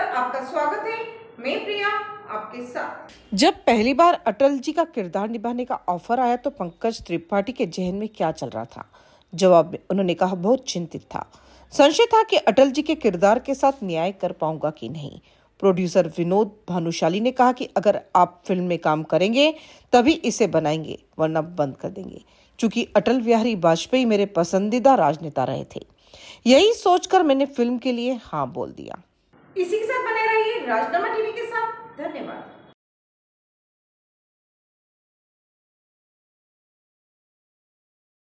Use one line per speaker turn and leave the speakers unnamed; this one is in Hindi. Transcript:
आपका स्वागत है। मैं प्रिया आपके साथ।
जब पहली बार अटल जी का किरदार निभाने का ऑफर आया तो पंकज त्रिपाठी के जहन में क्या चल रहा था? जवाब में उन्होंने कहा, बहुत चिंतित था। संशय था कि अटल जी के किरदार के साथ न्याय कर पाऊंगा कि नहीं। प्रोड्यूसर विनोद भानुशाली ने कहा कि अगर आप फिल्म में काम करेंगे तभी इसे बनाएंगे, वरना बंद कर देंगे। चूंकि अटल बिहारी वाजपेयी मेरे पसंदीदा राजनेता रहे थे, यही सोचकर मैंने फिल्म के लिए हाँ बोल दिया।
इसी के साथ बने रहिए राजनामा टीवी के साथ। धन्यवाद।